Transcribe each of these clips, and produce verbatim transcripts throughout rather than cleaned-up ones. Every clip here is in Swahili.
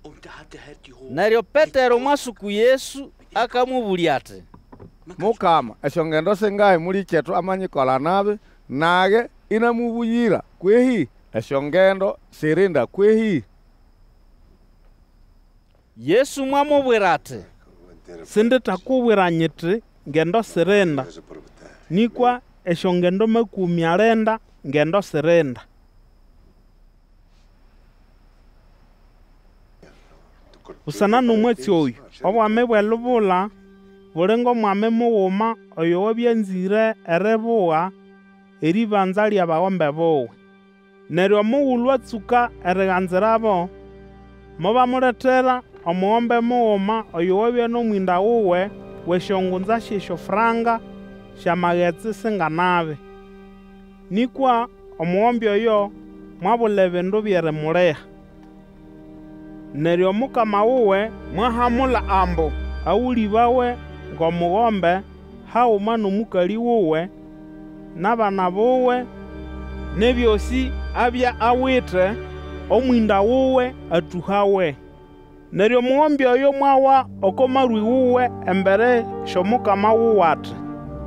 Neryo Petero mwasuku Yesu akamubulya ati, Mukama, eshongendo singahi muri chetu amanyikola nabi, nage inamubuyira kwehi, eshongendo sirinda kwehi. Yesu mwamubwira ati, Sindithakubwira nyiti ngendo sirinda, nikwa eshongendo makumi arenda ngendo sirinda. Usana n'omwezi oyu obwami bw'elubula bulinga omwami mughuma oyo wabyanzire eribuga eribanza ly'abagombe buwe. Neryo omughulhu atsuka erighanzirabo, mubamuletera omughombe mughuma oyo wabya n'omwinda wuwe w'esyongunza sy'esyofuranga sy'amaghetse singanabi. Nikwa omughombe oyo mwabula ebindu by'erimuliha. Neryo omukama wuwe mwahamula ambu awulibawe ng'omughombe haghuma n'omukali wuwe n'abana buwe n'ebyosi abya awithe omwinda wuwe athuhawe. Neryo omughombe oyo mwawa oko marwi wuwe embere sy'omukama wuwe ati,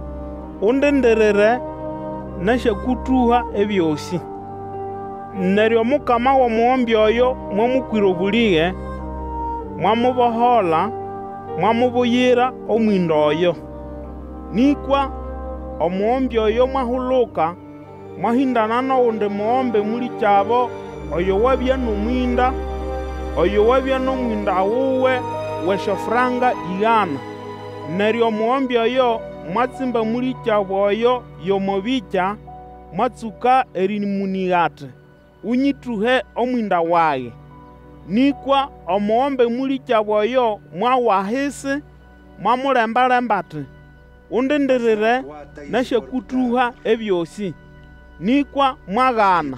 Undindirire nasyakuthuha ebyosi. Neryo omukama w'omughombe oyo mwamukwira obulighe, mwamubohola, mwamubuyira omwinda oyo. Nikwa omughombe oyo mwahuluka, mwahindana n'owundi mughombe muli kyabo oyo wabya n'omwinda, oyo wabya n'omwinda wuwe w'esyofuranga igana. Neryo omughombe oyo mwatsimba muli kyabo oyo y'omubikya, mwatsuka erimuniga ati, Unyithuhe omwinda waghe. Nikwa omughombe muli kyabo oyo mwawahisi, mwamulemba-lemba ati, Undindirire nasyakuthuha ebyosi. Nikwa mwaghana.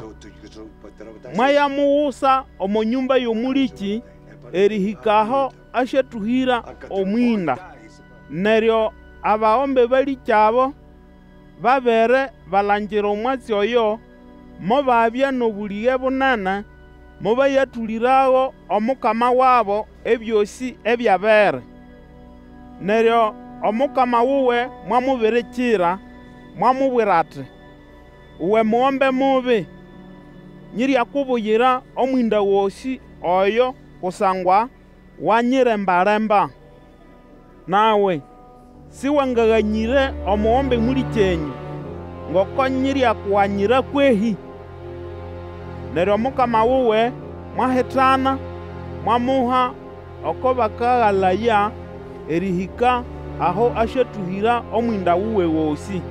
Mwayamuwusa omu nyumba y'omuliki erihikaho asyathuhira omwinda. Neryo abaghombe balikyabo babere balangira omwatsi oyo, mubabya n'obulighe bunene, mubayathuliraho omukama wabo ebyosi ebyabere. Neryo omukama wuwe mwamubirikira, mwamubwira ati, Uwe mughombe mubi, nyiryakubuyira omwinda wosi oyo kusangwa wanyiremba-lemba. Nawe siwangaghanyire omughombe muli kyenyu ngoko nyiryakughanyira kwehi. Neryo omukama wuwe mwahithana, mwamuha oko bakaghalaya erihika aho asyathuhira omwinda wuwe wosi.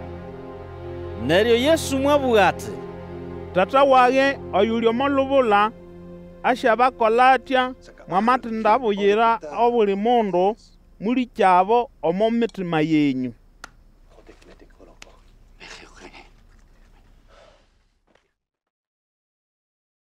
neryo Yesu mwabugha ati, Tata waghe oyuli omo lubula asyabakola atya mwamathindabuyira obuli mundu muli kyabo omo mitima yenyu.